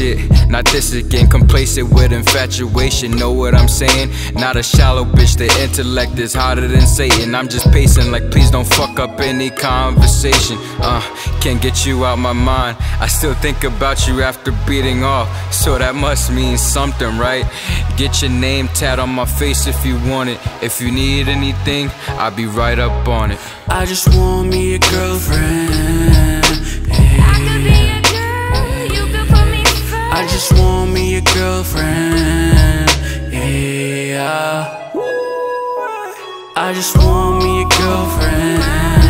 shit. Not this again, complacent with infatuation. Know what I'm saying? Not a shallow bitch, the intellect is harder than Satan. I'm just pacing like please don't fuck up any conversation. Can't get you out my mind. I still think about you after beating off, so that must mean something, right? Get your name tat on my face if you want it. If you need anything, I'll be right up on it. I just want me a girlfriend. I could be a girl, you could put me first. I just want me a girlfriend. Yeah. I just want me a girlfriend.